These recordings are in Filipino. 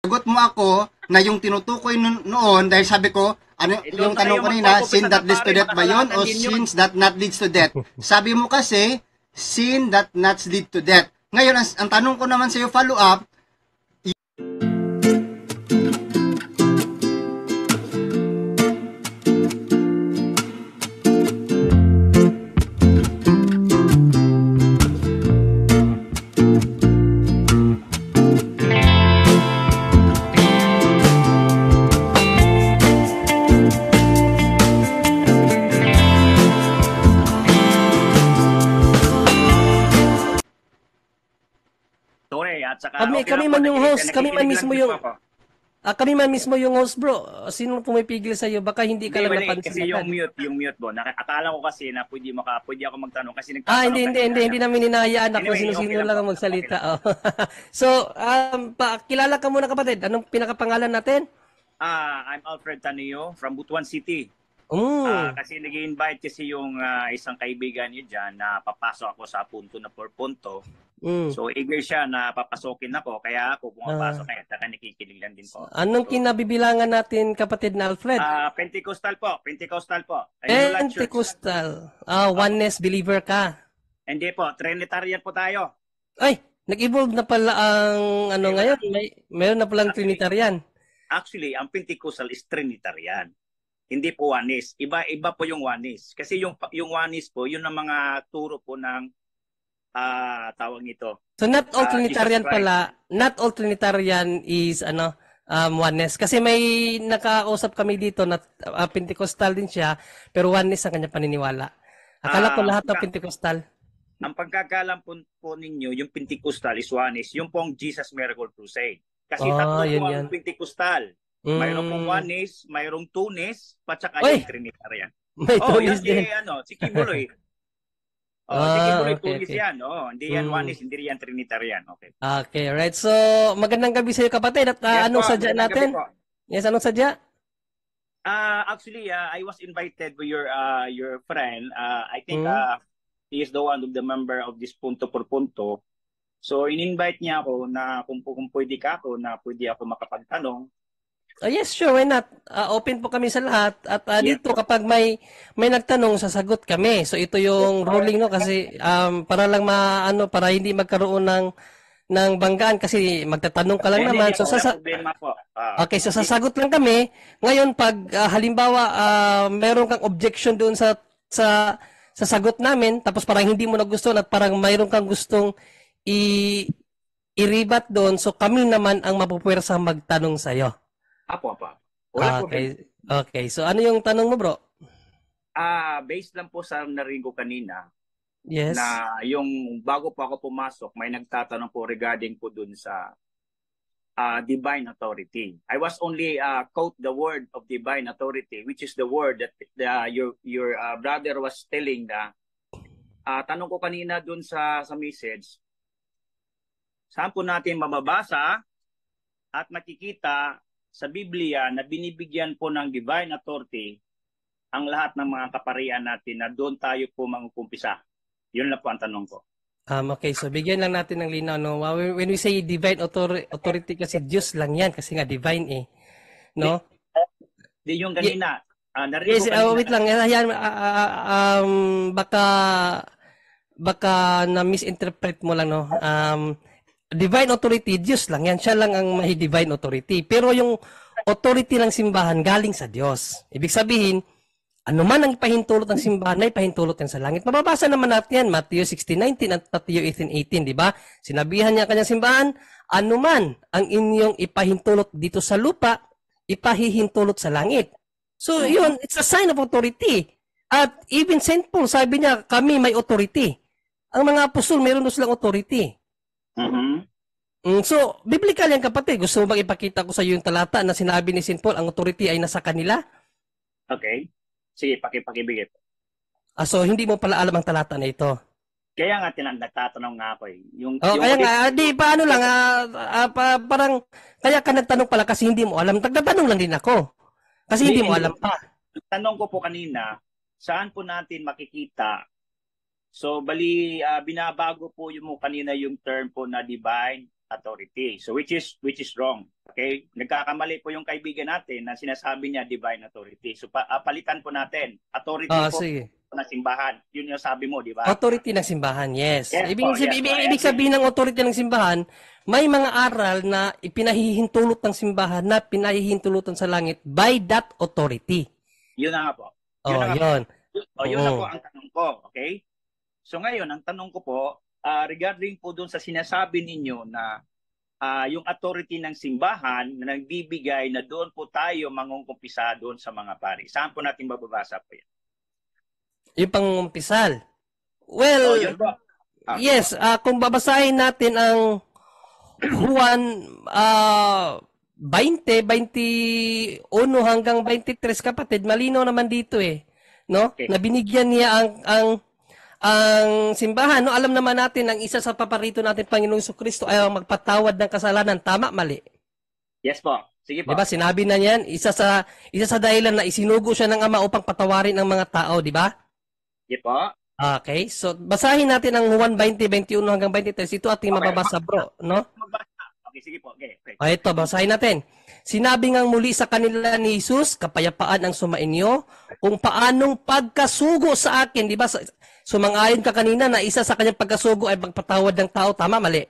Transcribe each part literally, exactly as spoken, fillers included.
Sagot mo ako na yung tinutukoy no- noon dahil sabi ko, ano Eh, yung doon tanong tayo kanina, mag-focus sin sa that leads to pare, death ba yun makasalanan o din yun. sins that not leads to death? Sabi mo kasi, sin that not lead to death. Ngayon, ang, ang tanong ko naman sa iyo, follow up, Sorry, at saka Kami, okay kami lang po, man yung naki- host, kami man nakikinig lang mismo din yung, po ako. ah, kami man mismo yung host, bro. Sino pumipigil sa iyo? Baka hindi ka Hindi, lang mali. napansin Kasi yung agad. mute, yung mute po. Naka- Akala ko kasi na pwede, maka, pwede ako magtanong kasi Ah, nagtatanong hindi, hindi, kanina hindi, hindi na. namin hinahayaan ako Anyway, sino-sino okay lang lang po. ang magsalita. Okay lang. Oh. So, um, pa, kilala ka muna kapatid. Anong pinakapangalan natin? Ah, I'm Alfred Tanio from Butuan City. Ah, Mm. kasi nag-invite kasi yung ah, isang kaibigan niyo diyan na papasok ako sa punto na por punto. Mm. So eager siya na papasokin ako kaya ako pumapasok Ah. eh. Saka nakikinig lang din po. Anong So, kinabibilangan natin kapatid na Alfred? ah Pentecostal po, Pentecostal po. Inulat Church. Pentecostal. Ah, oneness believer ka. Hindi po, Trinitarian po tayo. Ay, nag-evolve na pala ang ano Ay, wala. ngayon. May meron na palang Actually, Trinitarian. Actually, ang Pentecostal is Trinitarian. Hindi po oneness. Iba-iba po yung oneness. Kasi yung yung oneness po, yun ang mga turo po ng ah tawag nito. So not all Ah, Trinitarian Jesus Christ. pala, not all Trinitarian is ano um, oneness. Kasi may nakausap kami dito na uh, Pentecostal din siya, pero oneness ang kanya paniniwala. Akala ko Ah, lahat ng ka- Pentecostal. ang pagkakalam po, po ninyo, yung Pentecostal is oneness, yung pong Jesus Miracle Crusade. Kasi Oh, tatlo yun po yan. ang Pentecostal. Mayroon pong Mm. oneness, mayroong two-ness, at saka Oy! yung Trinitarian. May Oh, yan tunis si, din. ano, si Kibuloy. Oh, si Ah, Kibuloy, okay, two-ness okay. yan. Oh, hindi yan Mm. oneness, hindi yan Trinitarian. Okay. Okay, right. So, magandang gabi sa iyo kapatid. At ah, Yes anong po, sadya magandang gabi natin? po. Yes, anong sadya? Ah, actually, uh, I was invited by your uh, your friend. Uh, I think Mm. uh, he is the one of the member of this Punto por Punto. So, in-invite niya ako na kung, kung pwede ka ako, na pwede ako makapagtanong. Ah, yes, sure, why not? Ah, open po kami sa lahat at ah, Yes dito po. kapag may may nagtanong, sasagot kami. So ito yung ruling no kasi um, para lang maano para hindi magkaroon ng ng banggaan kasi magtatanong ka lang Hindi, naman. hindi So po, wala sasa problema po. Ah, Okay, so hindi- sasagot lang kami. Ngayon pag ah, halimbawa ah, meron kang objection doon sa sa sa sagot namin tapos parang hindi mo nagustuhan at parang mayroon kang gustong i i-rebut doon, so kami naman ang mapupuwersang magtanong sa iyo. Apo, apo. Wala problema. Okay. Okay. So ano yung tanong mo, bro? Ah, based lang po sa narinig ko kanina, Yes. na yung bago po ako pumasok, may nagtatanong po regarding po dun sa uh, divine authority. I was only uh, quote the word of divine authority, which is the word that uh, your your uh, brother was telling na uh, tanong ko kanina dun sa sa message, saan po natin mababasa at makikita sa Biblia na binibigyan po ng divine authority ang lahat ng mga kaparian natin na doon tayo po mangukumpisa. Yun lang po ang tanong ko. Um, okay, so bigyan lang natin ng linaw. No? When when we say divine author- authority, kasi Diyos lang yan, kasi nga divine eh. No? Di yung kanina, ah, narinig Yes, ko uh, kanina. wait lang. Yan, uh, uh, um, baka, baka na-misinterpret mo lang, no? Um, divine authority, Diyos lang yan. Siya lang ang may divine authority. Pero yung authority ng simbahan galing sa Diyos. Ibig sabihin, ano man ang pahintulot ng simbahan, ay pahintulot yan sa langit. Mababasa naman natin yan, Matthew sixteen nineteen at Matthew eighteen eighteen, di ba? Sinabihan niya ang kanyang simbahan, ano man ang inyong ipahintulot dito sa lupa, ipahihintulot sa langit. So, yun, it's a sign of authority. At even Saint Paul, sabi niya, kami may authority. Ang mga apostol, meron doon silang authority. Mm-hmm. Mm, so, biblical yan kapatid. Gusto mo bang ipakita ko sa iyo yung talata na sinabi ni Saint Paul, ang authority ay nasa kanila? Okay. Sige, pakipakibigay po. Ah, so, hindi mo pala alam ang talata na ito. Kaya nga tinan nagtatanong nga ako eh. Yung, Oh, yung kaya nga, ah, di, paano lang, ah, ah, pa, parang, kaya ka nagtanong pala kasi hindi mo alam. Nagtatanong lang din ako. Kasi hindi mo alam pa. Tanong ko po kanina, saan po natin makikita? So, bali, ah, binabago po yung mo kanina yung term po na divine authority. So which is which is wrong. Okay? Nagkakamali po yung kaibigan natin na sinasabi niya divine authority. So pa, uh, palitan po natin. Authority Ah, po sige. na simbahan. Yun yung sabi mo, di ba? Authority ng simbahan, yes. Yes ibig, po, sabi- yes ibig, po, I ibig agree. sabihin ng authority ng simbahan, may mga aral na ipinahihintulot ng simbahan na pinahihintulutan sa langit by that authority. Yun na nga po. Oh, Yun na nga po. yun. O, yun na Oo. po ang tanong ko. Okay? So ngayon, ang tanong ko po, uh, regarding po dun sa sinasabi ninyo na uh, yung authority ng simbahan na nagbibigay na doon po tayo mangungkumpisa doon sa mga pari. Saan po natin mababasa po yan? Yung pangumpisal. O, Well, yun po. Ah, yes, ah, kung babasahin natin ang Juan ah twenty, twenty-one hanggang twenty-three, kapatid, malinaw naman dito eh, no? Okay. Na binigyan niya ang ang ang simbahan, no? Alam naman natin ang isa sa paparito natin Panginoong Jesucristo ay ang magpatawad ng kasalanan, tama mali. Yes po. Sige po. 'Di ba? Sinabi na niyan, isa sa isa sa dahilan na isinugo siya ng Ama upang patawarin ang mga tao, 'di ba? Sige po. Okay, so basahin natin ang Juan twenty, twenty-one hanggang twenty-three. Ito ating Okay. mababasa, bro, no? Magbasa. Okay, sige po. Okay. okay. O ito, basahin natin. Sinabi ngang muli sa kanila ni Jesus, kapayapaan ang sumainyo, kung paanong pagkasugo sa akin, di ba? Sumang-ayon ka kanina na isa sa kanyang pagkasugo ay pagpatawad ng tao, tama, mali?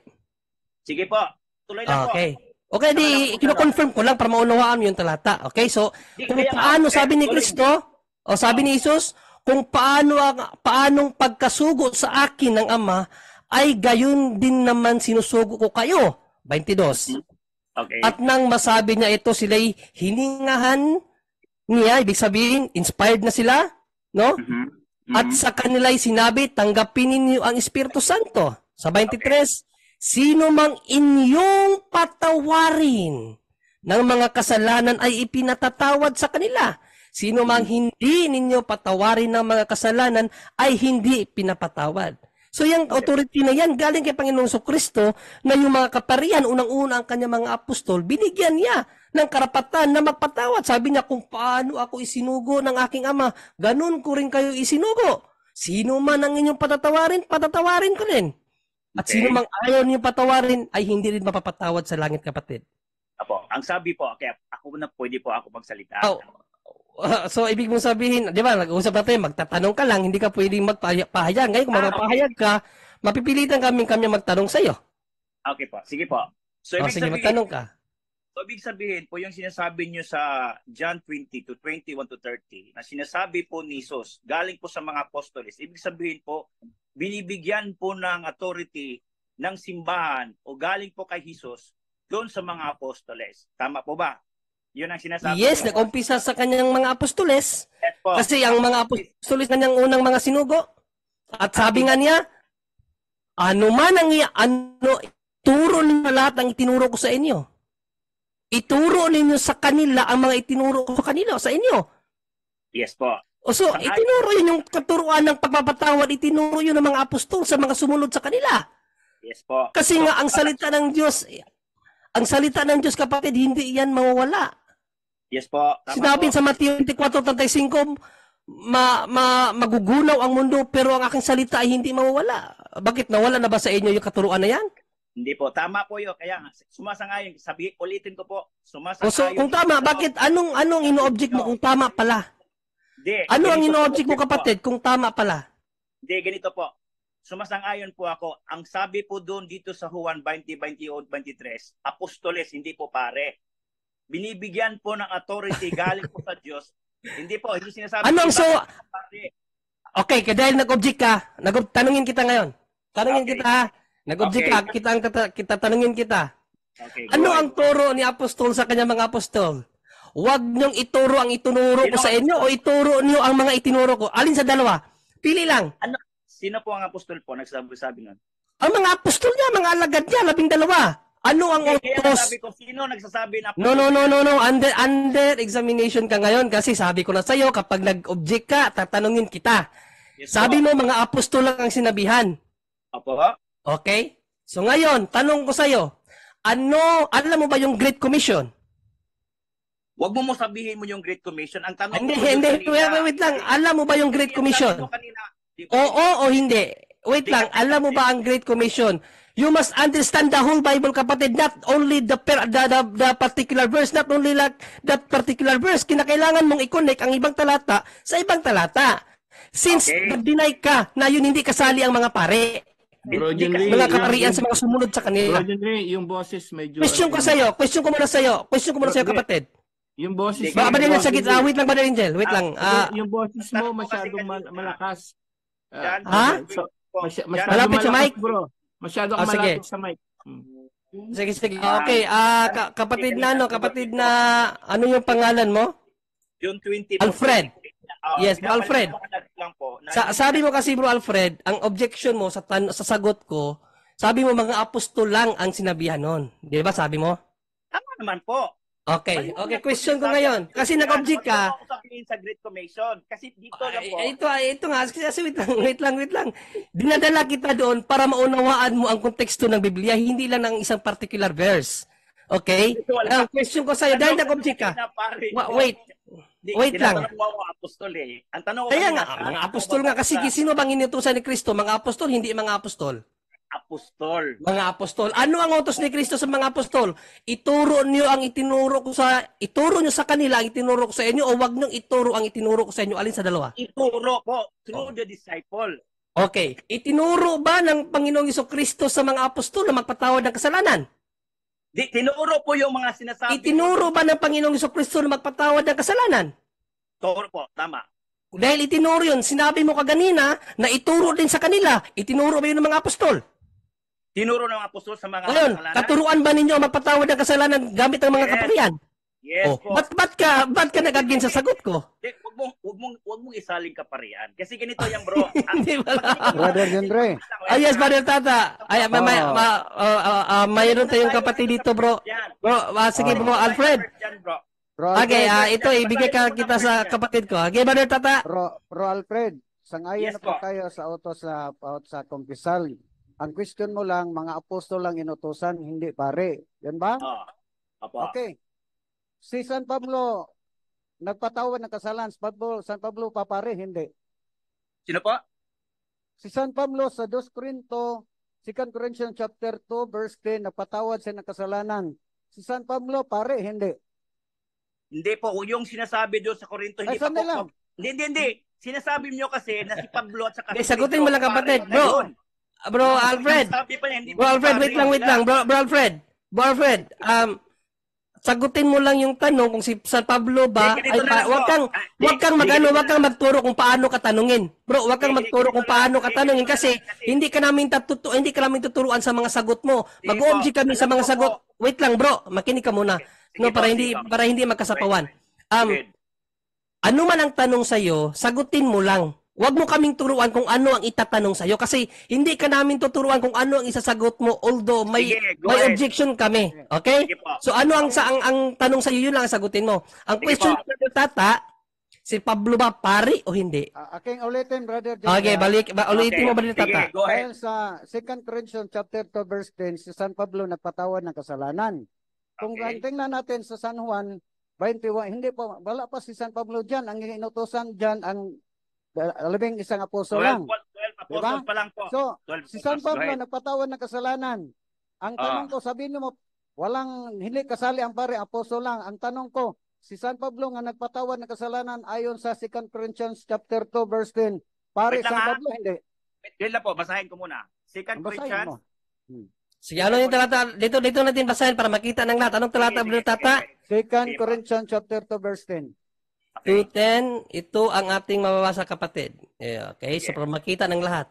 Sige po. Tuloy na po. Okay. Okay, di, kino-confirm ko lang para maunawaan yung talata. Okay, so, kung paano, sabi ni Kristo, o sabi ni Jesus, kung paano ang, paanong pagkasugo sa akin ng Ama, ay gayon din naman sinusugo ko kayo. twenty-two. Okay. At nang masabi niya ito, sila'y hiningahan niya, ibig sabihin, inspired na sila, no? Mhm. Mhm. At sa kanila'y sinabi, tanggapin ninyo ang Espiritu Santo. Sa twenty-three, sino mang inyong patawarin ng mga kasalanan ay ipinatatawad sa kanila. Sino mang hindi ninyo patawarin ng mga kasalanan ay hindi pinapatawad. So yung authority na yan galing kay Panginoong Jesucristo na yung mga kaparian, unang-una ang kanyang mga apostol, binigyan niya ng karapatan na magpatawad. Sabi niya, kung paano ako isinugo ng aking Ama, ganun ko rin kayo isinugo. Sino man ang inyong patatawarin, patatawarin ko rin. At Okay. sino mang ayaw niyong patawarin, ay hindi rin mapapatawad sa langit, kapatid. Apo, ang sabi po, kaya ako na pwede po ako magsalita. Oh, uh, so ibig mong sabihin, di ba, nag-uusap natin, magtatanong ka lang, hindi ka pwedeng magpahayag. Ngayon, kung Ah, magpapahayag ka, mapipilitan kami kami magtanong sa iyo. Okay po, sige po. So, O ibig sige, sabihin, magtanong ka. so, ibig sabihin po yung sinasabi nyo sa John twenty to twenty-one to thirty, na sinasabi po ni Jesus, galing po sa mga apostoles, ibig sabihin po, binibigyan po ng authority ng simbahan o galing po kay Jesus doon sa mga apostoles. Tama po ba? Yun ang sinasabi. Yes, niyo. nag-umpisa sa kanyang mga apostoles. Yes po. Kasi ang mga apostoles kanyang unang mga sinugo. At sabi nga niya, ano man ang iya, ano, turo ninyo lahat ang itinuro ko sa inyo. Ituro ninyo sa kanila ang mga itinuro ko sa kanila, sa inyo. Yes po. O so, Sang-ayon. itinuro yun yung katuruan ng pagpapatawad, itinuro yun ng mga apostol sa mga sumunod sa kanila. Yes po. Kasi nga, ang salita ng Diyos, ang salita ng Diyos, kapatid, hindi yan mawawala. Yes po. Tama Sinabi po. sa Mateo twenty-four thirty-five, ma, ma, magugunaw ang mundo, pero ang aking salita ay hindi mawawala. Bakit? Nawala na ba sa inyo yung katuruan na yan? Hindi po. Tama po yun. Kaya nga, sumasangayon. Sabi, ulitin ko po. O so, Sumasangayon. kung tama, bakit? Anong, anong ino-object mo kung tama pala? Hindi. Ano ang ganito po, ino-object mo, ganito po. kapatid, kung tama pala? Hindi, ganito po. Sumasang-ayon po ako. Ang sabi po doon dito sa Juan twenty, twenty-one, twenty-three, apostoles, hindi po pare. Binibigyan po ng authority galing po sa Diyos. Hindi po, hindi sinasabi. Ano ang so... Pare. Okay, kaya dahil nag-object ka, nag tanungin kita ngayon. Tanungin Okay. kita, ha? Nag-object Okay. ka, kita, ang kita, kita, tanungin kita. Okay, Ano go ang ahead. turo ni apostol sa kanyang mga apostol? Huwag niyong ituro ang itunuro ko Sino? sa inyo o ituro niyo ang mga itinuro ko. Alin sa dalawa? Pili lang. Sino po ang apostol po nagsabi-sabi nun? Ang mga apostol niya, mga alagad niya, labing dalawa. Ano ang Okay, kaya utos? sabi ko, sino nagsasabi na No, no, no, no, no. Under, under examination ka ngayon kasi sabi ko na sa'yo, kapag nag-object ka, tatanungin kita. Yes, Sabi po. mo, mga apostol lang ang sinabihan. Opo. Okay? So ngayon, tanong ko sa'yo, ano, alam mo ba yung Great Commission? Huwag mo mo sabihin mo yung Great Commission. Ang tanong Hindi, ko hindi, kanina- wait, wait, wait lang. Alam mo ba yung Great Yung Commission? sabi mo kanina, di- Oo o hindi? wait lang, alam mo ba ang Great Commission? You must understand the whole Bible, kapatid, not only the, per, the, the, the particular verse, not only like that particular verse. Kinakailangan mong i-connect ang ibang talata sa ibang talata. Since Okay. nag-deny ka na yun hindi kasali ang mga pare, Bro Hindi Henry, kasi- mga yung- kaparian sa mga sumunod sa Bro kanila. Henry, yung boses medyo... Question ko sa'yo, question ko muna sa'yo, question ko muna sa'yo, Hindi. kapatid. Yung boses... Hindi. Ba, ba Bro sa gitna, Henry, wait lang, Brother Angel, wait lang. Ah, yung boses mo Sabi mo kasi masyadong mal- kanina. malakas. Ah, Jan, Ha? so, masy- Jan, masyadong Malapit sa malakas, mic? bro. Masyado Ah, kang sige. malapit sa mic. Hmm. sige, sige. Okay, ah, ka- kapatid na, ano, kapatid na, ano yung pangalan mo? June twenty. Alfred. Ah, Yes, pinapaliwanag Alfred. lang po, na- Sa, sabi mo kasi, bro Alfred, ang objection mo sa, tan- sa sagot ko, sabi mo mga apostol lang ang sinabihan nun. Di ba sabi mo? Tama naman po. Okay, okay, question ko ngayon. Kasi nag-object ka, Huwag mo ako sabihin sa Great Commission. Kasi dito lang po. Ay, ito, ay, ito nga, kasi wait lang, wait lang, wait lang. Dinadala kita doon para maunawaan mo ang konteksto ng Biblia, hindi lang ng isang particular verse. Okay? Ito, wala. Ang question ko sa'yo, dahil nag-object ka, Na, pare. Wa- wait. Di, wait lang. tinatanong mo ako apostol eh. Ang tanong ko kaya kanina, nga, sa- mga apostol nga, kasi sino bang inutusan ni Kristo? Mga apostol, hindi mga apostol. apostol. Mga apostol. Ano ang utos ni Kristo sa mga apostol? Ituro niyo ang itinuro ko sa, ituro niyo sa kanila ang itinuro ko sa inyo, o wag niyo ituro ang itinuro ko sa inyo, alin sa dalawa? Ituro po Oh. through the disciple. Okay. Itinuro ba ng Panginoong Kristo sa mga apostol na magpatawad ng kasalanan? Di, tinuro po yung mga sinasabi. Itinuro ba ng Panginoong Kristo na magpatawad ng kasalanan? Turo po, tama. Dahil itinuro yun, sinabi mo kaganina na ituro din sa kanila. Itinuro ba yun ng mga apostol? Tinuro ng apostol sa mga Ngayon, kasalanan. katuruan ba ninyo ang magpatawad ng kasalanan gamit ang mga Yes. kaparian? Yes Oh, po. ba't, ba't ka, ba't ka nag-again sa sagot ko? Di, wag mong, wag mong, wag mong isaling kaparian. Kasi ganito yan, bro. Ang- Hindi wala. Brother Henry. Ay, yes, Brother Tata. Ay, may, may, Oh. ma, uh, uh, uh, mayroon tayong kapatid dito, bro. Yan. Bro, ah, sige, Oh. bro, Alfred. Yan, bro. Bro Okay, Alfred, ah, ito, ibigay ka kita sa kapatid ko. Okay, Brother Tata. bro, bro Alfred, sangayon Yes na po po. tayo sa utos sa out sa kumpisal. Ang question mo lang, mga apostol lang inutusan, hindi pare. Yan ba? Oh. Apo. Okay. Si San Pablo, nagpatawad ng kasalanan. San Pablo, San Pablo papare, hindi. Sino po? Si San Pablo sa Second Corinto, Second Corinthians chapter two, verse ten, nagpatawad siya ng kasalanan. Si San Pablo, pare, hindi. Hindi po. Yung sinasabi doon sa Corinto, hindi Ay, pa sandali po. lang. Hindi, hindi, hindi. Sinasabi niyo kasi na si Pablo at saka Okay, si sagutin mo lang, Cristo, kapatid. pare, Bro, ngayon. Bro Alfred. Sinasabi pa niya, hindi Bro pa Alfred, pare wait lang, wait sila. lang. Bro, bro Alfred. Bro Alfred, um, sagutin mo lang yung tanong kung si San Pablo ba Hindi, ay ganito na pa, lang, wag bro. kang Ah, wag kang hindi, magano, ganito wag na kang lang. magturo kung paano ka tanungin. Bro, wag kang Hindi, magturo ganito kung na lang. paano ka Hindi, tanungin ganito kasi na lang. Kasi- hindi ka namin tatutu hindi ka namin tuturuan sa mga sagot mo. Sige Mag-object po. kami sa Alam mga ko sagot. po. Wait lang, bro. Makinig ka muna. Sige No, po, para sige hindi po. para hindi magkasapawan. Um, Good. ano man ang tanong sa'yo, sagutin mo lang. Huwag mo kaming turuan kung ano ang itatanong sa'yo kasi hindi ka namin tuturuan kung ano ang isasagot mo although may Sige, go may ahead. objection kami. Okay? Sige po. So ano ang sa ang, ang tanong sa'yo, yun lang ang sagutin mo. Ang Sige question po. ni Tata, si Pablo ba pari o hindi? Ah, aking ulitin, brother. Okay, Jenny, balik ba, ulitin Okay. mo ba ni Tata? Sige, go ahead. Dahil sa Second Corinthians chapter two verse ten, si San Pablo nagpatawad ng kasalanan. Kung Okay. tingnan natin sa San Juan twenty-one, hindi pa, wala pa si San Pablo dyan. Ang inutosan dyan, ang uh, labing isang apostol lang. twelve, twelve apostles Diba? pa lang po. So, twelve si San apostles, go Pablo ahead. nagpatawad ng kasalanan. Ang Ah. tanong ko, sabihin mo, walang, hindi kasali ang pare, apostol lang. Ang tanong ko, si San Pablo nga nagpatawad ng kasalanan ayon sa Second Corinthians chapter two verse ten. Pare, Wait lang, San ha? Pablo, hindi. Wait lang po, basahin ko muna. Second Ang basahin Corinthians. mo. Sige, ano yung talata? Dito, dito natin basahin para makita ng lahat. Anong talata, Bro Tata? Second Sige, Corinthians chapter two verse ten. two ten, ito ang ating mababasa, kapatid. Eh, okay, so para makita ng lahat.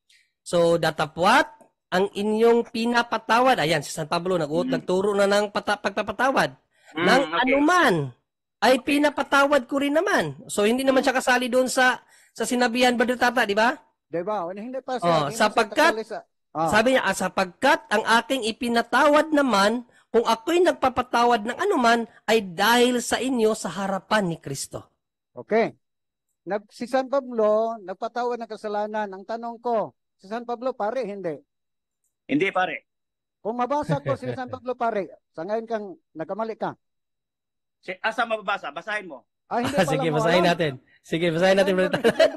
So, datapwat, ang inyong pinapatawad. Ayan, si San Pablo, nag nagturo na ng pata- pagpapatawad. Mm, Nang okay. anuman, ay pinapatawad ko rin naman. So, hindi naman siya kasali doon sa sa sinabihan, Brother Tata, di ba? Diba? Hindi pa Oh, siya. hindi sapagkat- siya kasali sa- Ah. Sabi niya, ah, sapagkat ang aking ipinatawad naman, kung ako'y nagpapatawad ng anuman, ay dahil sa inyo sa harapan ni Kristo. Okay. Nag, si San Pablo, nagpatawad ng kasalanan. Ang tanong ko, si San Pablo pare, hindi. Hindi pare. Kung mabasa ko si San Pablo pare, sa ngayon kang nagkamali ka. Si, asa mababasa? Basahin mo. Ah, hindi Ah, pala sige, mo basahin alam. natin. Sige, basahin natin. Brother Tata.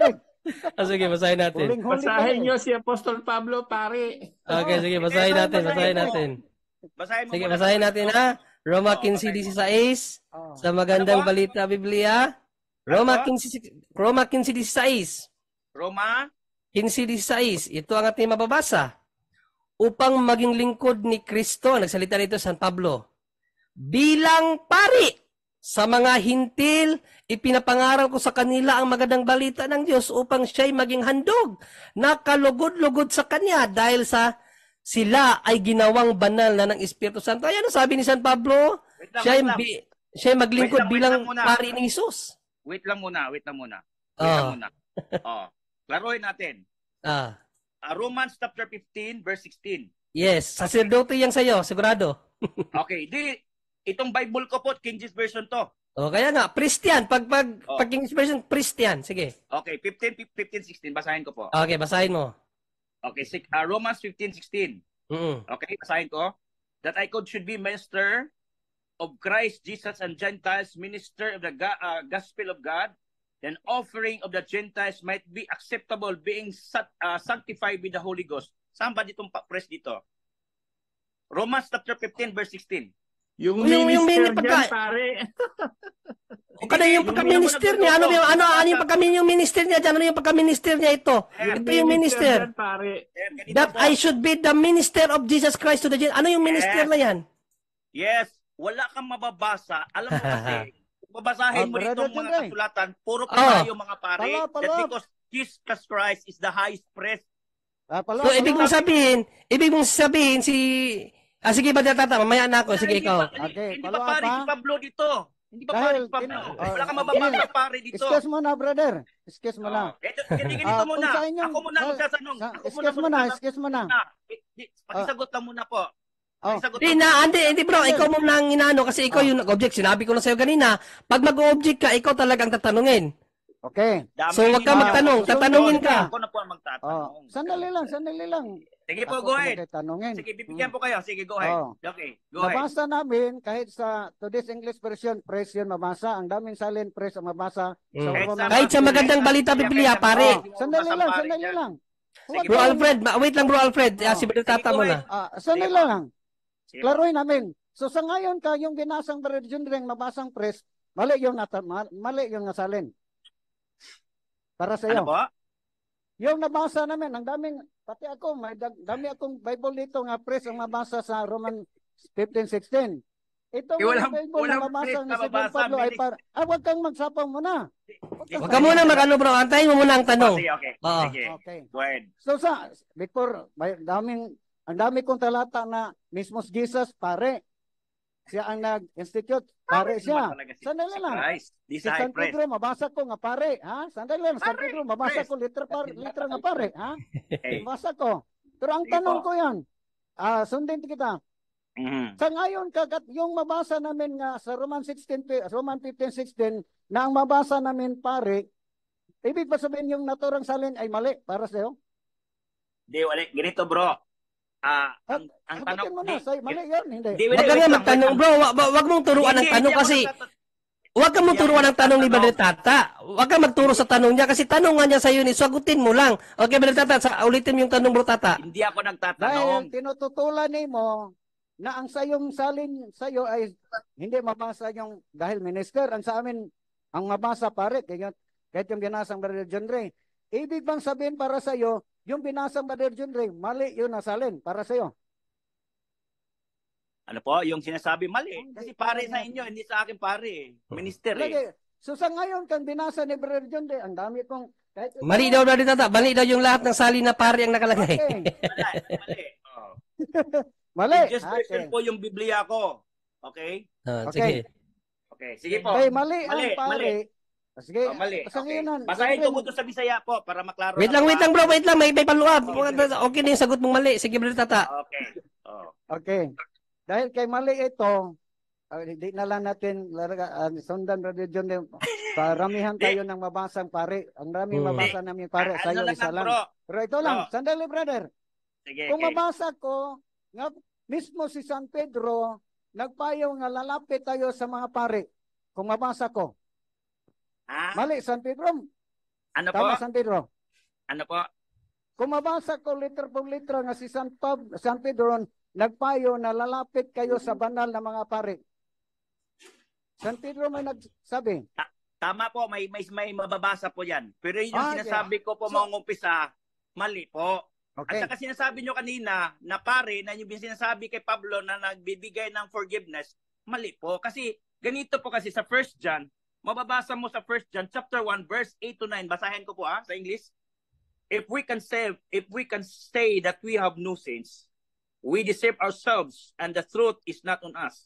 Ah, sige, basahin natin. Huling-huli ka Basahin eh. nyo si Apostol Pablo, pare. Okay, sige, basahin natin, basahin natin. Basahin mo Sige, muna basahin sa natin verse ha. Roma Oh, quinze basahin mo. dieciséis Oh. sa magandang Ano po? balita Biblia. Roma Ano po? quinze Roma quinze dieciséis. Roma quinze dieciséis. Ito ang ating mababasa. Upang maging lingkod ni Kristo, nagsalita rito San Pablo, bilang pari sa mga hintil, ipinapangaral ko sa kanila ang magandang balita ng Diyos upang siya'y maging handog, nakalugod-lugod sa Kanya dahil sa sila ay ginawang banal na ng Espiritu Santo. Ayan ang sabi ni San Pablo, Wait lang, siya'y wait lang. bi- siya'y maglingkod Wait lang, wait bilang lang muna. pari ni Jesus. Wait lang muna, wait lang muna. Wait Ah. lang muna. Oh, klaruhin natin. Ah, Uh, Romans chapter fifteen verse sixteen. yes, sacerdote yang sa'yo, sigurado. Okay, di itong Bible ko po, King James version to. O, kaya nga, priest yan. Pag, pag, Oh. pag English version, priest yan. Sige. Okay, fifteen, fifteen, sixteen, basahin ko po. Okay, basahin mo. Okay, si, uh, Romans fifteen, sixteen. Mm. Okay, basahin ko. That I could should be minister of Christ Jesus and Gentiles, minister of the ga- uh, gospel of God, then offering of the Gentiles might be acceptable, being sat- uh, sanctified with the Holy Ghost. Saan ba ditong pa- press dito? Romans chapter fifteen verse sixteen. Yung Yung- yung minister mini- pagka- dyan, pare. O kada yung pagka-minister niya, ano yung ano ano yung pagka yung minister niya, diyan ano yung pagka-minister niya ito? Ito yung minister. dyan, pare. Eh, ganito That po. I should be the minister of Jesus Christ to the Gentiles. Ano yung minister Yes. na yan? Yes, wala kang mababasa. Alam mo kasi, kung babasahin Ah, mo brother dito mga Jungay. kasulatan, puro pa Oh. tayo mga pare. Pala, pala. That because Jesus Christ is the highest priest. Ah, pala, So pala. ibig mong sabihin, ibig mong sabihin si Ah sige ba tata, mamaya na ako. Sige Hindi ikaw. pa- Hindi, Okay, hindi pa follow up, pare ha? si Pablo dito. Hindi pa Dahil pare si Pablo. tin- Wala oh, kang mababasa pare dito. Excuse mo na, brother. Excuse mo na. Oh, ito, ganito, ganito Ah, muna. kung sa inyong- Ako muna sa- magsasanong. sa- Ako muna excuse mo na, magsasanong. excuse mo na. Ah, eh, di- Pakisagot lang muna po. Oh. Pakisagot Hindi lang. na, hindi, hindi bro, ikaw mo nang inano kasi ikaw Ah. yung nag-object. Sinabi ko na sa'yo kanina, pag mag-object ka, ikaw talagang tatanungin. Okay. Dami So, wag ka hindi- magtanong, Susunod. tatanungin ka. Ako na po ang magtatanong. Oh, sandali lang, sandali lang. Sige po, Ako go ahead. talaga tanungin. Sige, bibigyan po kayo. Sige, go ahead. Oh. Okay, go ahead. Nabasa namin kahit sa today's English version, press yun mabasa. Ang daming salin press ang mabasa. Mm. Sa Kahit Roman- Kahit sa magandang balita Biblia, pare. Oh, sandali lang, sandali lang. Huwag Bro kang- Alfred, ma- wait lang bro Alfred. Ah, Oh. si Brother Tata mo na. Ah, sandali Sige po. lang. Klaruhin namin. So sa ngayon ka, yung binasang version ring mabasang press, mali yung, nata, ma- mali yung nasalin. Para sa iyo. Ano po? Yung nabasa namin, ang daming, pati ako, may dag- dami akong Bible dito nga press ang mabasa sa Roman fifteen sixteen. Ito Eh, walang- mga Bible na walang mabasa press ni na Sigmund mabasa, Pablo ay Milik. para, ah, wag kang magsapang muna. Huwag ka muna mag-ano bro, antayin mo muna ang tanong. Sige, okay. Oo. Sige, Okay. go ahead. So sa, before, may daming, ang dami kong talata na mismos Jesus, pare. Siya ang nag-institute, pare siya. Naman talaga si- Sandali si lang. Christ, di Si sa high San priest. Pedro, mabasa ko nga pare, ha? Sandali lang, San Pare, Pedro, mabasa pres. ko litra par, litra nga pare, ha? Okay. Mabasa ko. Pero ang Sige tanong po. ko yan, ah, sundin kita. Mhm. Sa ngayon, kagat, yung mabasa namin nga sa Roman sixteen, pi- Roman fifteen sixteen, na ang mabasa namin pare, ibig ba sabihin yung naturang salin ay mali para sa'yo? Di, wala. Ganito, bro. Ah, ang, ang tanong... Sagutin mo na, di- say, mali yun, hindi. di, Huwag wait, ka wait nga lang, magtanong wait bro, wag, wag mong turuan Hindi, ng tanong hindi ako kasi nagtatanong. huwag ka mong Hindi turuan ako ng tanong ni nagtatanong. Brother Tata. Huwag ka magturo sa tanong niya kasi tanong nga niya sa'yo ni sagutin mo lang. Okay, Brother Tata, sa, ulitin mo yung tanong bro Tata. Hindi ako nagtatanong. Dahil tinututulan ni mo na ang sayong salin sa'yo ay hindi mabasa yung dahil minister. Ang sa amin, ang mabasa pare, kahit, kahit yung binasang Brother John Ray. Ibig bang sabihin para sa'yo, yung binasang Brother John Ray, mali yun na salin para sa'yo. Ano po? Yung sinasabi mali. Kasi pare sa inyo, hindi sa akin pare. Minister eh. Lagi, so sa ngayon, kang binasa ni Brother John Ray, ang dami kong... Kahit, Mali daw Brother Tata, mali daw yung lahat ng sali na pare ang nakalagay. Okay. Mali, mali. Oh. Mali. Just Okay. version po yung Biblia ko. Okay? Ah, Okay. sige. Okay, sige po. Okay, mali, Mali, ang pare. Sige, Oh, mali. sa Okay. ngayon, Basahin ko siyempre, po ito sa Bisaya po para maklaro. Wait lang, na wait po, lang ah. bro, wait lang, may, may follow-up. Okay na yung sagot mong mali. Sige Brother Tata. Okay. Oh. Okay. Dahil kay mali ito, ah, hindi na lang natin laraga, uh, sundan Brother John, eh, paramihan tayo ng mabasang pare. Ang raming Hmm. mabasa namin pare, Ah, sa'yo ano lang isa lang, lang. bro. Pero ito lang, Bro. sandali brother. Sige, Kung okay. mabasa ko, nga, mismo si San Pedro, nagpayo nga lalapit tayo sa mga pare. Kung mabasa ko. Ah? Mali, San Pedro. Ano po? Tama, San Pedro. Ano po? Kung mabasa ko liter por litra nga si San, Pab, San Pedro nagpayo na lalapit kayo sa banal na mga pari. San Pedro may nagsabi. Tama po, may, may, may mababasa po yan. Pero yun yung Ah, sinasabi ko po So- mga umpisa, mali po. At Okay. saka sinasabi nyo kanina na pare, na yung sinasabi kay Pablo na nagbibigay ng forgiveness, mali po. Kasi ganito po kasi sa First John, mababasa mo sa First John chapter one verse eight to nine, basahin ko po ah sa English. If we can say if we can say that we have no sins, we deceive ourselves and the truth is not on us.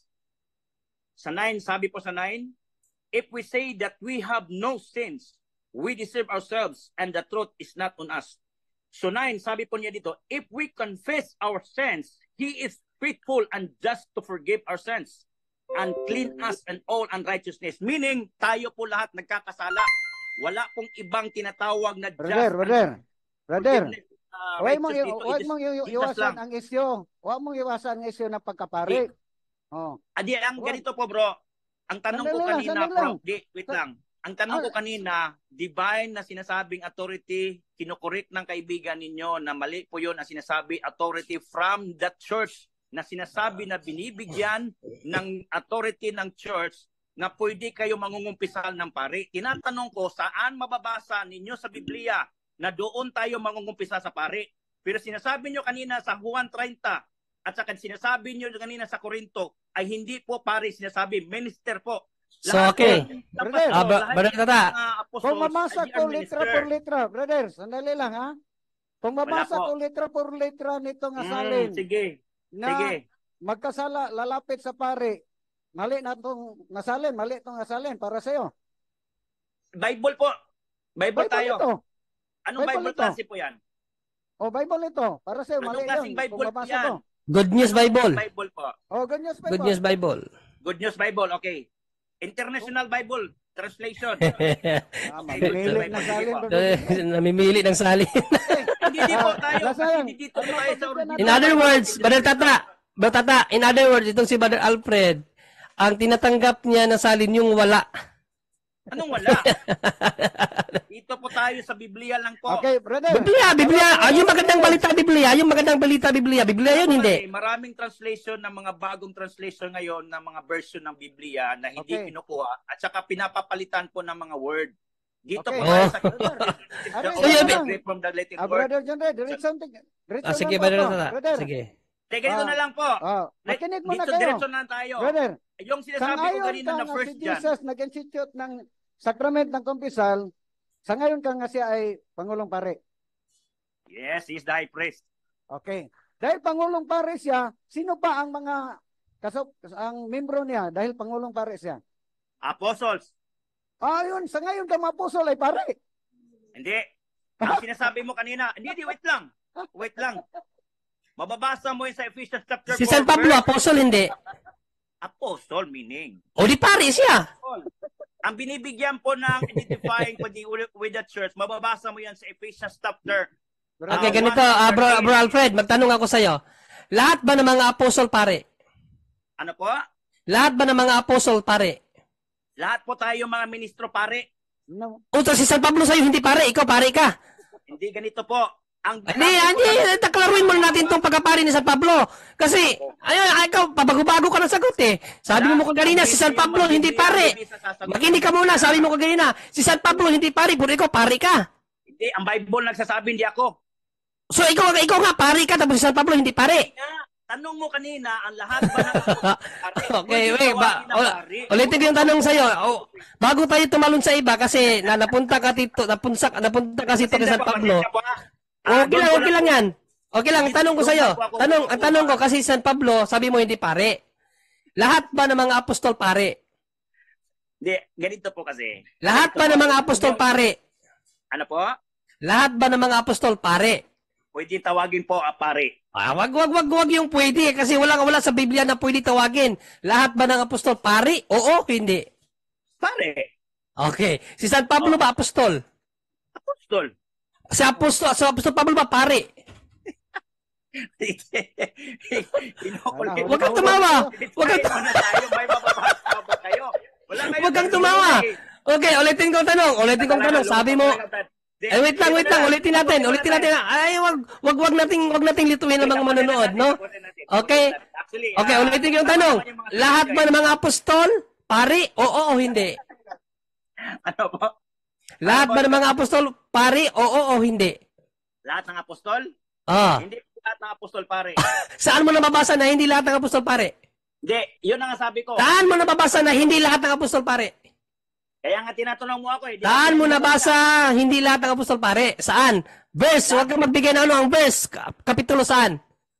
Sa nine, sabi po sa nine, if we say that we have no sins, we deceive ourselves and the truth is not on us. So nine, sabi po niya dito, if we confess our sins, He is faithful and just to forgive our sins and clean us and all unrighteousness. Meaning, tayo po lahat nagkakasala. Wala pong ibang tinatawag na just Brother, brother. Brother. forgiveness, uh, Huwag mong, righteous i- dito. huwag It is mong i- Jesus iwasan lang. ang isyo. Huwag mong iwasan ang isyo ng pagkapari. Oh. Adi, ang Wag. ganito po bro, ang tanong ko Sandali lang, kanina sandali bro, lang. di, wait lang. Ang tanong ko Ah. kanina, divine na sinasabing authority, kinukorek ng kaibigan ninyo na mali po yun ang sinasabi authority from the church na sinasabi na binibigyan ng authority ng church na pwede kayo mangungumpisal ng pari. Tinatanong ko, saan mababasa ninyo sa Biblia na doon tayo mangungumpisal sa pari? Pero sinasabi nyo kanina sa Juan thirty at saka sinasabi nyo kanina sa Corinto ay hindi po pari, sinasabi minister po. So, Lahat okay. po ng Brother. pastor, Ah, bro- lahat brother ng Tata. mga apostles Kung mamasa ay ko are litra minister. por litra, brother, sandali lang ha. Kung mabasa Wala po. ko litra por litra nito nga Mm, salin sige, na sige. magkasala, lalapit sa pari, mali na itong nasalin, mali itong nasalin para sa'yo. Bible po. Bible, Bible tayo. ito. Anong Bible Bible ito. klase po yan? O, Bible ito. Para sa'yo, Anong mali klaseng yun. Bible Kung mabasa yan? ko. Good News Bible. Bible po. O, good news Bible. Good News Bible. Good News Bible, okay. International Bible Translation. Ah, mamimili ng salin. Eh, Namimili ng salin. Hindi di po tayo. Nasa Kasi yan. hindi dito po tayo sa original. In other words, Brother Tata, Brother Tata, in other words, itong si Brother Alfred, ang tinatanggap niya na salin yung wala. Anong wala? Dito po tayo sa Biblia lang po. Okay, brother. Biblia, Biblia. Ah, yung magandang balita Biblia, yung magandang balita Biblia. Biblia yun, hindi. Kasi maraming translation ng mga bagong translation ngayon ng mga version ng Biblia na hindi Okay. kinukuha at saka pinapapalitan po ng mga word. Dito Okay. po tayo Oh. sa Ano the yun? origin from the Latin Ah, word. brother John Ray, diretso diretso Ah, sige, lang po Brother ako. Tata. Brother. Sige. Teka, ganito Ah. na lang po. Ah, makinig muna Dito kayo. diretso na tayo. Brother, Yung sinasabi ko sangayon kanina ka na nga first si John. Jesus nag-institute ng sakrament ng kumpisal, sangayon ka nga siya ay Pangulong Pare. Yes, he is the high priest. Okay. Dahil Pangulong Pare siya, sino pa ang mga kasop, ang membro niya dahil Pangulong Pare siya? Apostles. Ah, yun, sangayon ka mga apostol ay pare. Hindi. Ang sinasabi mo kanina, hindi, hindi, wait lang. Wait lang. Mababasa mo yun sa Ephesians chapter Si four. San Pablo, verse- apostle, hindi. Apostle meaning. O di pare siya. Ang binibigyan po ng identifying with the, with the church, mababasa mo yan sa Ephesians chapter. Okay, Ah, ganito, one, ah, bro, thirteen. bro Alfred, magtanong ako sa'yo. Lahat ba ng mga apostol pare? Ano po? Lahat ba ng mga apostol pare? Lahat po tayo mga ministro pare. No. Utos si San Pablo sa'yo, hindi pare. Ikaw pare ka. Hindi ganito po. Ang Hindi, hindi. Taklaruin mo natin itong pagkapari ni San Pablo. Kasi, ayun, ikaw, pabago-bago ka ng sagot eh. Sabi mo mo kanina, si San Pablo, hindi pare. Makinig ka muna, sabi mo kanina, si San Pablo, hindi pare, pero ikaw, pare ka. Hindi, ang Bible nagsasabi, hindi ako. So, ikaw, ikaw nga, pare ka, tapos si San Pablo, hindi pare. Kaya, tanong mo kanina, ang lahat ba ng pare? Okay, Pwede wait, ba, tawagin na ul- pare. ulitin ko yung tanong sa'yo. Oh, bago tayo tumalon sa iba, kasi na, napunta ka dito, napunta, napunta kasi ito kay San Pablo. Pasensya po, ah. Ah, Okay doon lang, ko okay lang yan. Okay lang, ang tanong ko sa'yo. Tanong, ang tanong ko, kasi San Pablo, sabi mo hindi pare. Lahat ba ng mga apostol pare? Hindi, ganito po kasi. Lahat ba ng mga apostol pare? Ano po? Lahat ba ng mga apostol pare? Pwede tawagin po a pare. Ah, wag, wag, wag, wag yung pwede. Kasi wala, wala sa Biblia na pwede tawagin. Lahat ba ng apostol pare? Oo, hindi. Pare. Okay. Si San Pablo ba apostol? Apostol. Si apostol, si apostol Pablo ba pare? Kinukulit. Huwag kang tumawa. Huwag kang Tayo na tayo, may mababasa ba kayo? Wala kayo. Huwag kang tumawa. Okay, ulitin ko ang tanong. Ulitin ko ang tanong. Sabi mo, Di- Eh, wait lang, di- wait lang. Ulitin natin. Tapusin Ulitin muna natin. Ay, wag, wag, wag nating, wag nating lituin ang mga tayo. manonood, no? Tapusin natin, Okay. tapusin natin. Actually, Okay, ah, ulitin ko yung tama tanong. naman yung mga Lahat sinabi ba ko ng mga apostol? Pari? Oo o hindi? eh. Ano po? Lahat ba ng mga apostol? Pari? Oo o hindi? Lahat ng apostol? Ah. Hindi lahat ng apostol, pare. Saan mo nababasa na hindi lahat ng apostol, pare? Hindi, yun ang sabi ko. Saan mo nababasa na hindi lahat ng apostol, pare? Kaya nga tinatanong mo ako eh. Di Saan ako mo pinag- nabasa hindi lahat ng apostol, pare? Saan? Verse. Huwag kang magbigay ng ano ang verse. Ka- Kapitulo saan?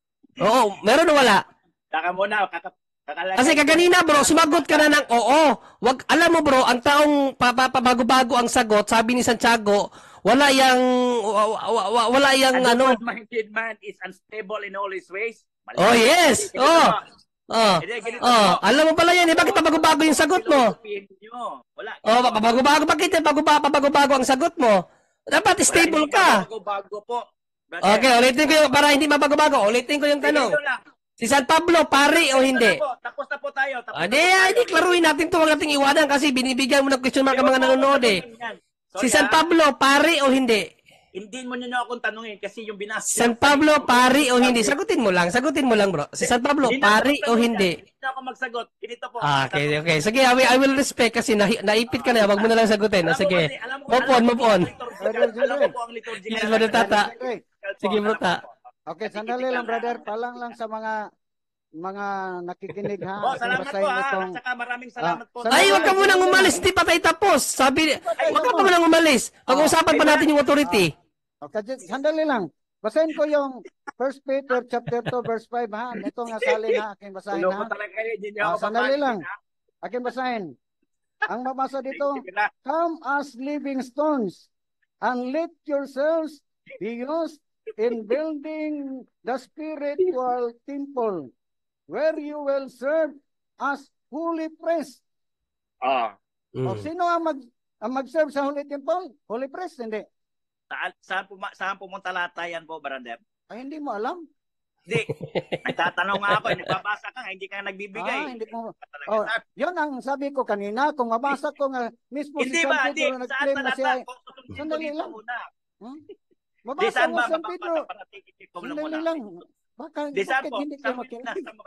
Oo. Meron o wala? Saka muna, kaka- kakalagay. Kasi kaganina bro, sumagot ka na ng oo. Wag, alam mo bro, ang taong pa- pa- pa- bago-bago ang sagot, sabi ni Santiago, wala yang wa- wa- wa- wala yang And the ano. double-minded man is unstable in all his ways. Mali. Oh yes. Ganito Oh. po. Oh. Hindi, ganito Oh, po. alam mo pala yan, eh, bakit pabago-bago yung sagot mo? Sabihin nyo. Wala. Oh, pabago-bago, bakit eh, pabago- pabago-bago ang sagot mo? Dapat stable ka. Bago-bago po. Okay, ulitin ko yung, para hindi mabago-bago, ulitin ko yung tanong. Ganito lang. Si San Pablo, pari o hindi? Tapos na po, Tapos na po tayo. Tapos Ah, na di, po tayo. ay, di, klaruin natin to, huwag nating iwanan kasi binibigyan mo ng question mark ang mga nanonood eh. Si Sorry, San ah. Pablo, pari o hindi? Hindi mo nyo akong tanungin kasi yung binasa. San Pablo, pari o hindi? Sagutin mo lang, sagutin mo lang bro. Si San Pablo, Hindi na pari ako o magsagot hindi? yan. Hindi na ako magsagot. Ganito po. Ah, okay, okay. Sige, I will, I will respect kasi na, naipit ka na, wag mo na lang sagutin. Alam Ah, mo sige. kasi, alam mo- Move alam on, mo move po on. ang liturgical- Alam mo po ang liturgical. Yes, Brother Tata. Okay. Sige, bro, ta. Okay, sandali lang brother, palang lang sa mga mga nakikinig ha. Oh, Aking salamat basahin po ha. itong- At saka maraming salamat po. Ah, Ay, wag ka munang umalis, di pa tayo tapos. Sabi, wag ka pa munang umalis. Pag-uusapan pa natin yung authority. Okay, just- sandali lang. Basahin ko yung First Peter chapter two verse five ha. Ito nga salin ha, aking basahin Hello ha. po talaga kayo. Hindi nyo Ah, ako sandali papanin, lang. ha? Aking basahin. Ang mabasa dito, Sige na. come as living stones and let yourselves be used in building the spiritual temple where you will serve as holy priest. Oh. O Mm. sino ang mag ang mag-serve sa holy temple? Holy priest, hindi. Saan, saan, puma, saan pumunta latayan po, Brother? Ay, hindi mo alam. Hindi. Nagtatanong nga ako. Nagbabasa ka nga. Hindi ka nagbibigay. Ah, hindi ko. Talaga, Oh, sir. yun ang sabi ko kanina, kung mabasa ko nga mismo Hindi si ba? San Hindi. Pedro Saan nag-claim sa na siya lahat? ay, Kung susundin ko Sandali dito lang. muna. hmm? Di Mabasa saan mo ba? San Pedro. Mababasa para tikitik ko muna Sandali muna. lang. Baka, Di saan bakit po? hindi ka Saan mo makinig? binasa? Saan mo-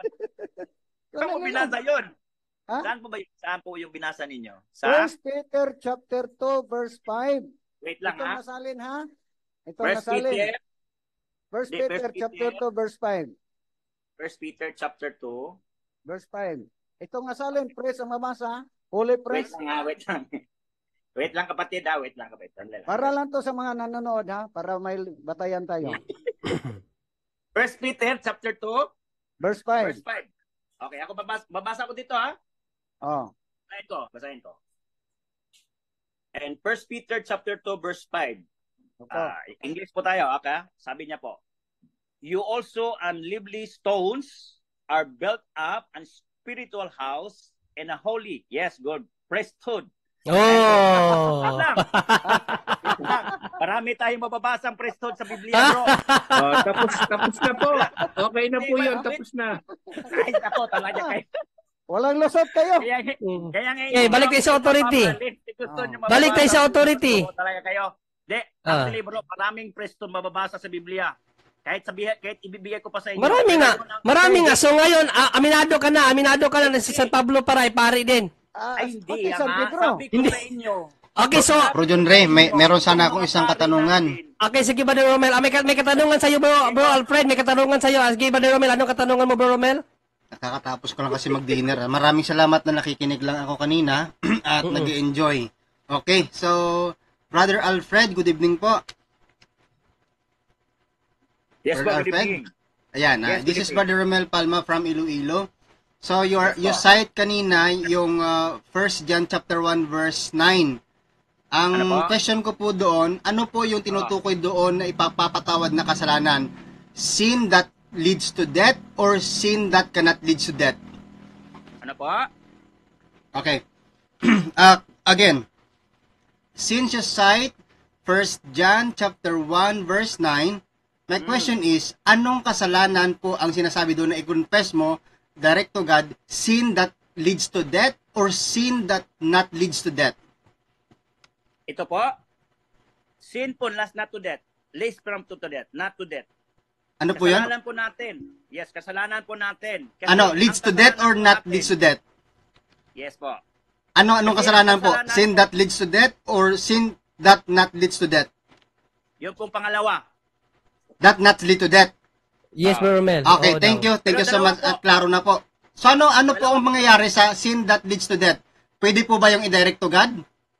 Saan mo Sandali lang. binasa yun? Ha? Saan po ba yun? Saan po yung binasa ninyo? Sa? First Peter chapter two verse five. Wait lang Ito ha. nasalin ha? Ito First nasalin. Peter. First Di, Peter First chapter Peter. two verse five. First Peter chapter two. Verse five. Ito nasalin, praise ang mabasa. Holy Wait praise. lang ha. Wait lang. Wait lang kapatid ha. Wait lang kapatid. Sandali lang. Para lang to sa mga nanonood ha, para may batayan tayo. First Peter chapter two. Verse five. Verse five. Okay, ako babasa, babasa ko dito ha. Oh. Basahin ko, basahin ko. And First Peter chapter two verse five. Okay. Ah, English po tayo, okay? Sabi niya po, you also unlively stones are built up an spiritual house and a holy, yes, good, priesthood. Oh. Wait lang. Wait lang. Marami tayong mababasang priesthood sa Biblia, bro. Oh, tapos tapos na po. Okay na po 'yun, tapos na. Ay, ako, talaga kayo. Walang lusot kayo. Kaya, Mm. kaya ngayon, Eh, balik tayo sa authority. Gusto nyo Balik tayo sa mababasa, authority. gusto talaga kayo. De, Ah. actually bro, maraming priesthood mababasa sa Biblia. Kahit sabihin, kahit ibibigay ko pa sa inyo. Marami nga. Kailangan mo ng- Marami nga. So ngayon, ah, aminado ka na. Aminado ka na na si San Pablo para ay pari din. Ah, Ay, hindi. okay, Ang San Pedro. sabi ko sa inyo. Okay, so, Bro John Ray, may, meron sana akong isang katanungan. okay, sige, Brother Romel. Ah, may, ka- may katanungan sa'yo, bro, bro Alfred. May katanungan sa'yo. Ah, sige, Brother Romel. Anong katanungan mo, Bro Romel? Nakakatapos ko lang kasi mag-dinner. ah. Maraming salamat na nakikinig lang ako kanina at Mm-mm. nag-enjoy. Okay, so Brother Alfred, good evening po. Yes, Brother good Alfred? evening. Ayan, ah, Yes, this good is evening. Brother Romel Palma from Iloilo. So you are Yes, you po. cite kanina yung uh, First John chapter one verse nine. Ang Ano po? question ko po doon, ano po yung tinutukoy doon na ipapapatawad na kasalanan? Sin that leads to death or sin that cannot lead to death? Ano po? Okay. uh, again, since you cite First John chapter one verse nine, my question is, anong kasalanan po ang sinasabi doon na i-confess mo direct to God, sin that leads to death or sin that not leads to death? Ito po. Sin po, last not to death. Leads from to, to death, not to death. Ano po yan? Kasalanan po natin. Yes, kasalanan po natin. Kasi Ano, leads ang to death or kasalanan po not natin- leads to death? Yes po. Ano, anong Kasi kasalanan ang po? kasalanan Sin po- that leads to death or sin that not leads to death? Yung pong pangalawa. That not lead to death. Yes, Ah. Bro Romel. Okay, Oo thank daw. you. Thank you Pero so dalawa much. po. At klaro na po. So ano, ano po ang mangyayari sa sin that leads to death? Pwede po ba yung i-direct to God?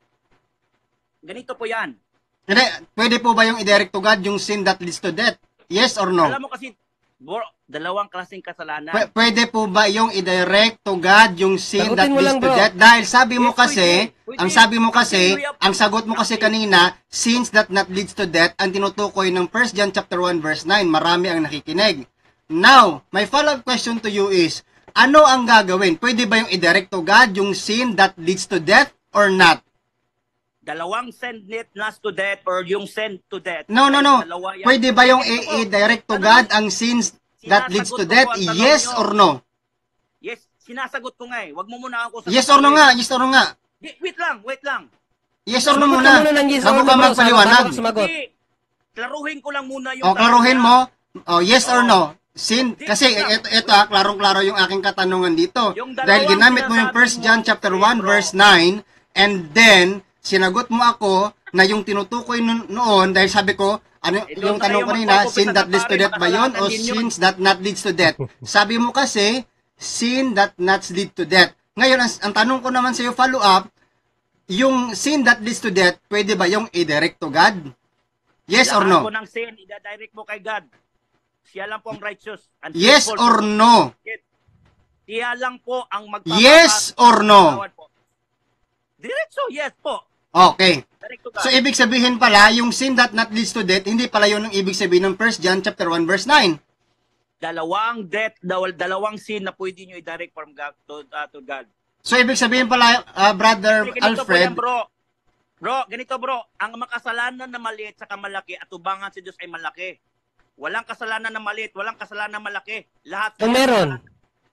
Ganito po yan. Hindi, pwede po ba yung i-direct to God yung sin that leads to death? Yes or no? Alam mo kasi, bro, dalawang klaseng kasalanan. P- pwede po ba yung i-direct to God yung sin Sagutin that mo leads lang, to bro. death? Dahil sabi mo Yes, kasi, pwede. Pwede. ang sabi mo kasi, Kasi we have- ang sagot mo kasi Okay. kanina, sins that not leads to death, ang tinutukoy ng First John chapter one verse nine, marami ang nakikinig. Now, my follow-up question to you is, ano ang gagawin? Pwede ba yung i-direct to God yung sin that leads to death or not? Dalawang send net nas to death or yung send to death. No, no, Ay, no. dalawa yan. Pwede ba yung Ganito po. i- i-direct to Tanong- God ang sins that leads to Sinasagot ko death? po ang tanong Yes nyo. or no? Yes, sinasagot ko nga eh. Wag mo muna ako sa Yes or no nga? Yes or no nga? Di- Wait lang, wait lang. Yes or no Sumagot ka muna? muna ng yes or Bago no, ka bro. magpaliwanag. Bago ka sumagot. Di, klaruhin ko lang muna yung O, klaruhin tanong mo. O, yes or Oo. no? Sin, kasi ito, ito ah, klarong-klaro yung aking katanungan dito. Yung Dahil dalawang ginamit mo yung sinasabi First John mo, chapter eh, one bro. verse nine and then sinagot mo ako na yung tinutukoy nun- noon dahil sabi ko, ano Eh, yung doon tanong tayo kanina, magpapupisa sin that sa leads to pare, death ba yun o makasalanan din yun. sins that not leads to death? Sabi mo kasi, sin that not lead to death. Ngayon, ang, ang tanong ko naman sa iyo, follow up, yung sin that leads to death, pwede ba yung i-direct to God? Yes or Lahat no? ko ng sin, ida-direct mo kay God. Siya lang po ang righteous. and Yes faithful. or no? Siya lang po ang magpapatawad. Yes or no? po. Diretso, yes po. Okay. Direct to God. So, ibig sabihin pala, yung sin that not leads to death, hindi pala yun ang ibig sabihin ng First John chapter one verse nine. dalawang death, dawal, dalawang sin na pwede nyo i-direct from God to, uh, to God. So, ibig sabihin pala, uh, Brother Kasi ganito po Alfred, yan, bro. Bro, ganito bro, ang makasalanan na maliit sa malaki at tubangan sa Diyos ay malaki. Walang kasalanan na maliit, walang kasalanan na malaki. Lahat Kung yan meron. kasalanan.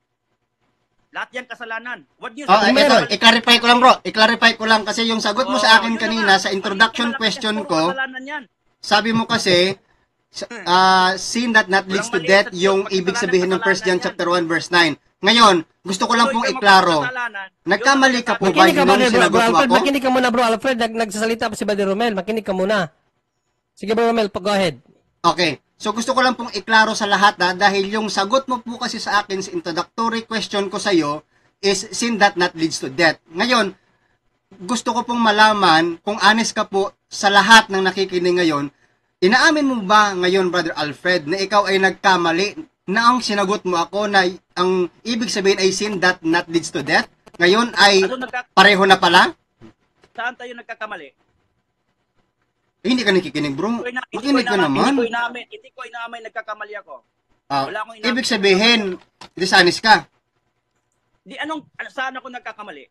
Lahat yan kasalanan. What you oh, Kung ito, meron. i-clarify ko lang bro, i-clarify ko lang kasi yung sagot mo sa akin Oh, yun kanina na. sa introduction Maliit na question malaki, ko, puro kasalanan yan. sabi mo kasi, uh, sin that not leads to Walang maliit death, sa Diyos, yung pag ibig kasalanan, sabihin ng First John kasalanan chapter one verse nine. Ngayon, gusto ko lang So, pong ikaw iklaro, magkakasalanan, nagkamali ka po yun ang ba Makinig ka yun muna, ang bro, sinagot bro mo Alfred. ako? Makinig ka muna, bro Alfred. Nag nagsasalita pa si Brother Romel. Makinig ka muna. Sige, Bro Romel, go ahead. Okay. So gusto ko lang pong iklaro sa lahat na dahil yung sagot mo po kasi sa akin sa introductory question ko sa iyo is sin that not leads to death. Ngayon, gusto ko pong malaman kung honest ka po sa lahat ng nakikinig ngayon, inaamin mo ba ngayon, Brother Alfred, na ikaw ay nagkamali na ang sinagot mo ako na ang ibig sabihin ay sin that not leads to death? Ngayon ay Ano nagka- pareho na pala? Saan tayo nagkakamali? Eh, hindi ka nakikinig, bro. Hindi ko ina- hindi ko Makinig ka ina- naman. Hindi ko inamin, hindi ko inamin nagkakamali ako. Ah, Wala akong inamin. ibig sabihin, dishonest ka. Di anong ano, saan ako nagkakamali?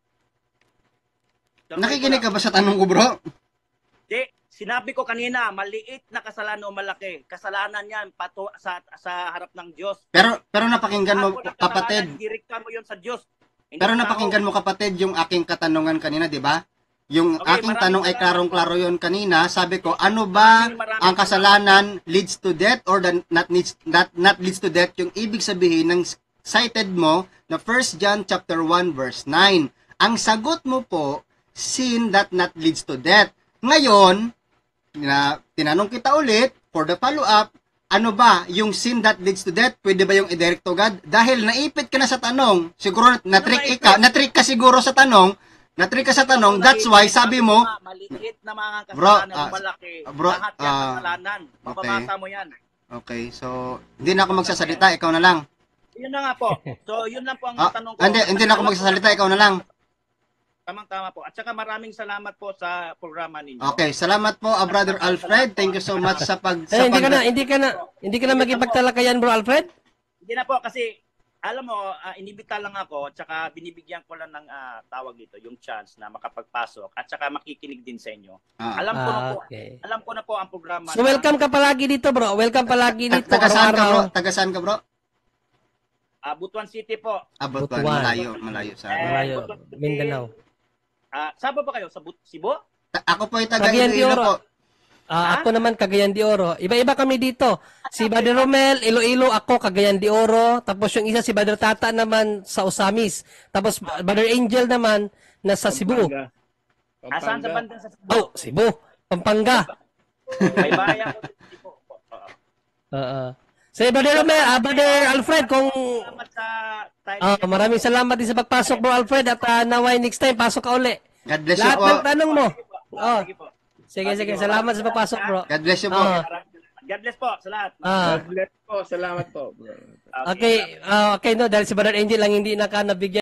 Nakikinig ka ba sa tanong ko, bro? Di, sinabi ko kanina, maliit na kasalanan o malaki. Kasalanan yan pato sa sa harap ng Diyos. Pero pero napakinggan mo, Ako ng kapatid. kasalanan, direkta mo 'yon sa Diyos. Hindi Pero sa napakinggan tao. mo, kapatid, yung aking katanungan kanina, di ba? Yung Okay, aking maraming tanong ay salamat klarong-klaro yun kanina. Sabi ko, ano ba Maraming, maraming ang kasalanan leads to death or the not needs not not leads to death? Yung ibig sabihin ng cited mo na First John chapter one verse nine. Ang sagot mo po, sin that not leads to death. Ngayon, na tinanong kita ulit for the follow-up, ano ba yung sin that leads to death? Pwede ba yung i-direct to God? Dahil naipit ka na sa tanong, siguro na-trick naipit? ka, na-trick ka siguro sa tanong, na-trick ka sa tanong, that's why sabi mo, maliit na mga Bro, kasalanan ah, o malaki. bro, lahat yan ah, kasalanan. Mababasa mo yan. okay, so hindi na ako magsasalita, ikaw na lang. Yun na nga po. So, yun lang po ang Ah, tanong ko. hindi, hindi na ako magsasalita, ikaw na lang. Tamang-tama po. At saka maraming salamat po sa programa ninyo. Okay, salamat po, ah, Brother Alfred. Thank you so much sa pag... Eh, sa hindi ka pag- na, hindi ka na, hindi ka na magipagtalakayan, Bro Alfred? Hindi na po kasi alam mo, uh, inibita lang ako at saka binibigyan ko lang ng ah, tawag dito, yung chance na makapagpasok at saka makikinig din sa inyo. Ah. Alam ko na Ah, po. okay. Alam ko na po ang programa. So, welcome ka palagi dito, bro. Welcome palagi Ta- dito. Taga saan ka, bro? araw-araw. Taga saan ka, bro? Ah, Butuan City po. Abot ba? Butuan. Malayo, malayo sa... Eh, Malayo, Butuan City. Mindanao. Ah, saan ba ba kayo? Sa But- Cebu? Ta- Ako po ay taga Taga Iloilo Oro. po. Ah, ako naman Cagayan de Oro. Iba-iba kami dito. Si Brother Romel, Iloilo, ako Cagayan de Oro. Tapos yung isa si Brother Tata naman sa Osamis. Tapos Brother Angel naman nasa Cebu. Pampanga. Asan sa Pampanga. banda sa Cebu? Oh, Cebu. Pampanga. May bayan ko sa Cebu. Oo. Oo. Si Brother Romel, ah, Brother Alfred, kung Salamat sa time. ah, maraming salamat din sa pagpasok, Bro Alfred. At ah, naway next time, pasok ka uli. God bless you Lahat po. ng tanong mo. Oh, Sige po. sige, sige. Salamat sa pagpasok, bro. God bless you po. Ah. God bless po sa lahat. Ah. God bless po. Salamat po. Bro. Okay, ah, okay no, dahil si Brother Angel lang hindi naka nabigyan